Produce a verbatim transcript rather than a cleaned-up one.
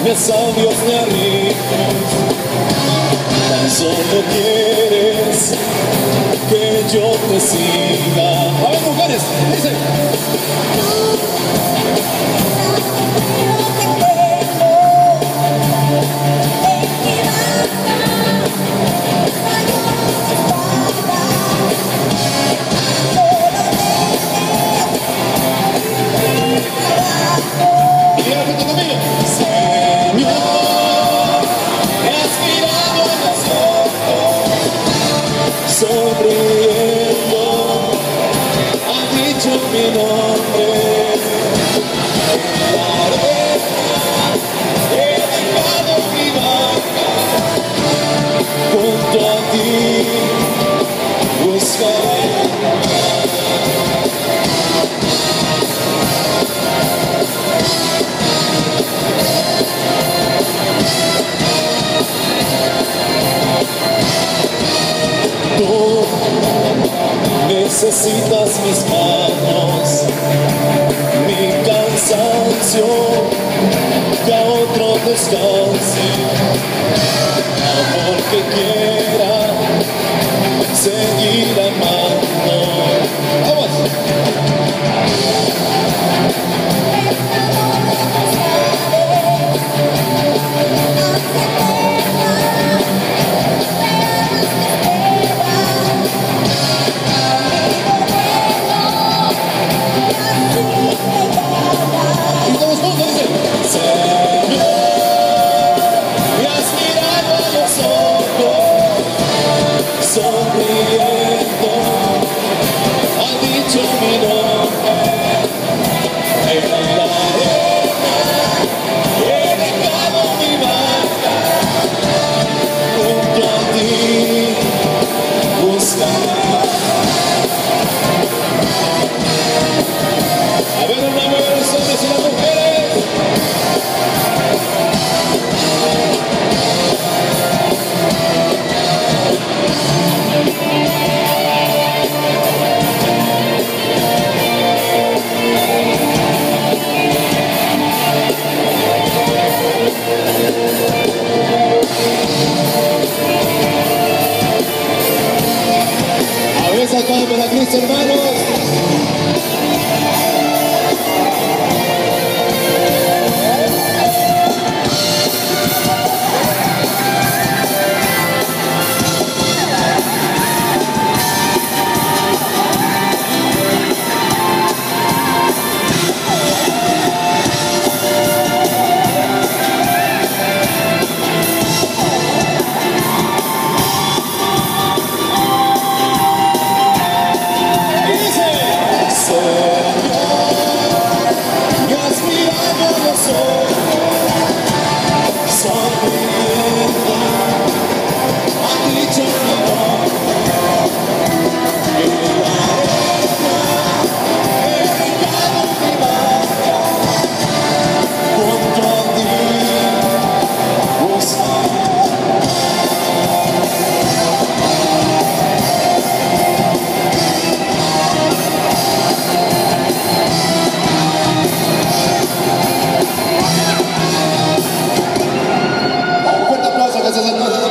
mis sabios de ritmos. Tan solo quieres que yo te siga. A ver, mujeres, dice. Sonriendo, ha dicho mi nombre. En la arena he dejado mi barca. Junto a ti buscaré. Tú necesitas mis manos, mi cansancio, que a otro descanse. Amor que quiera seguir amando. ¡Vamos! Sonriendo, ha dicho mi nombre. En la arena he dejado mi barca. Junto a ti buscaré. A ver, una mujer, los hombres y las mujeres. A ver, sacamos para Cristo, hermanos. Un fuerte aplauso, que se